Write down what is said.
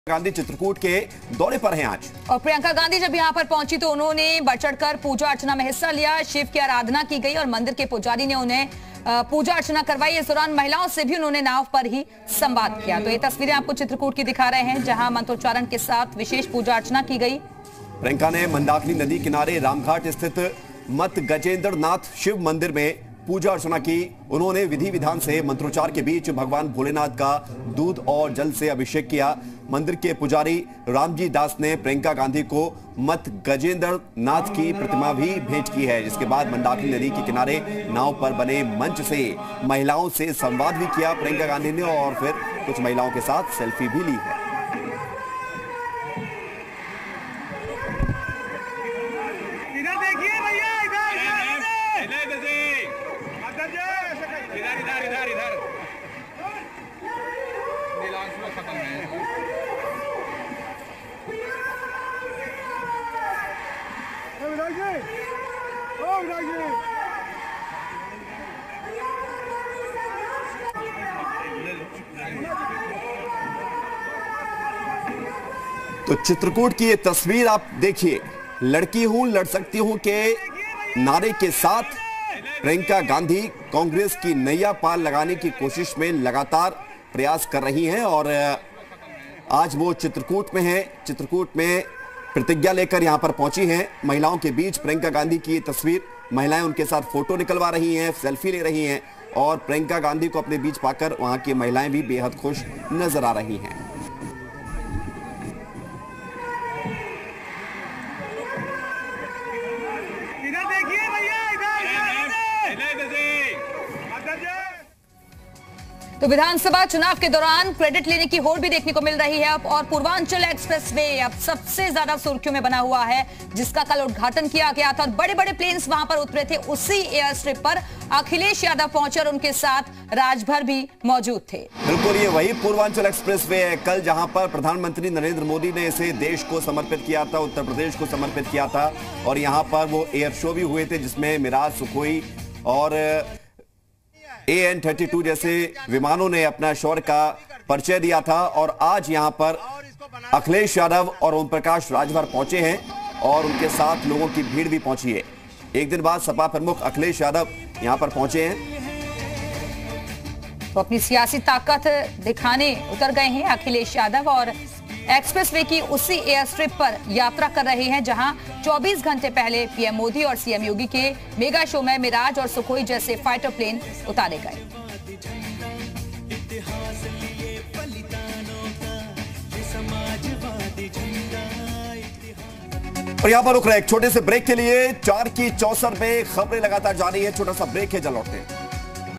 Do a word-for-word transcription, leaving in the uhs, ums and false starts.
गांधी चित्रकूट के दौरे पर हैं आज। और प्रियंका गांधी जब यहां पर पहुंची तो उन्होंने बढ़ चढ़कर पूजा अर्चना में हिस्सा लिया। शिव की आराधना की गई और मंदिर के पुजारी ने उन्हें पूजा अर्चना करवाई। इस दौरान महिलाओं से भी उन्होंने नाव पर ही संवाद किया। तो ये तस्वीरें आपको चित्रकूट की दिखा रहे हैं, जहां मंत्रोच्चारण के साथ विशेष पूजा अर्चना की गई। प्रियंका ने मंदाकिनी नदी किनारे रामघाट स्थित मत गजेंद्र नाथ शिव मंदिर में पूजा अर्चना की। उन्होंने विधि विधान से मंत्रोच्चार के बीच भगवान भोलेनाथ का दूध और जल से अभिषेक किया। मंदिर के पुजारी रामजी दास ने प्रियंका गांधी को मत गजेंद्र नाथ की प्रतिमा भी भेंट की है, जिसके बाद मंदाकिनी नदी के किनारे नाव पर बने मंच से महिलाओं से संवाद भी किया प्रियंका गांधी ने, और फिर कुछ महिलाओं के साथ सेल्फी भी ली है। तो चित्रकूट की ये तस्वीर आप देखिए, लड़की हूं लड़ सकती हूं के नारे के साथ प्रियंका गांधी कांग्रेस की नैया पार लगाने की कोशिश में लगातार प्रयास कर रही हैं। और आज वो चित्रकूट में हैं, चित्रकूट में प्रतिज्ञा लेकर यहां पर पहुंची हैं। महिलाओं के बीच प्रियंका गांधी की ये तस्वीर, महिलाएं उनके साथ फोटो निकलवा रही हैं, सेल्फी ले रही हैं, और प्रियंका गांधी को अपने बीच पाकर वहां की महिलाएं भी बेहद खुश नजर आ रही हैं। तो विधानसभा चुनाव के दौरान क्रेडिट लेने की होड़ भी देखने को मिल रही है। अब और पूर्वांचल एक्सप्रेसवे अब सबसे ज्यादा सुर्खियों में बना हुआ है, जिसका कल उद्घाटन किया गया था और बड़े बड़े प्लेन्स वहां पर उतरे थे। उसी एयर स्ट्रिप पर अखिलेश यादव पहुंचे और उनके साथ राजभर भी मौजूद थे। बिल्कुल, ये वही पूर्वांचल एक्सप्रेसवे है कल जहां पर प्रधानमंत्री नरेंद्र मोदी ने इसे देश को समर्पित किया था, उत्तर प्रदेश को समर्पित किया था। और यहां पर वो एयर शो भी हुए थे, जिसमें मिराज, सुखोई और ए एन थर्टी टू जैसे विमानों ने अपना शौर्य का परिचय दिया था। और आज यहां पर अखिलेश यादव और ओम प्रकाश राजभर पहुंचे हैं और उनके साथ लोगों की भीड़ भी पहुंची है। एक दिन बाद सपा प्रमुख अखिलेश यादव यहां पर पहुंचे हैं। तो अपनी सियासी ताकत दिखाने उतर गए हैं अखिलेश यादव और एक्सप्रेसवे की उसी एयर स्ट्रिप पर यात्रा कर रहे हैं, जहां चौबीस घंटे पहले पीएम मोदी और सीएम योगी के मेगा शो में मिराज और सुखोई जैसे फाइटर प्लेन उतारे गए। और यहां पर रुक रहे एक छोटे से ब्रेक के लिए। चार की चौसठ में खबरें लगातार जारी है। छोटा सा ब्रेक है, जल लौटते हैं।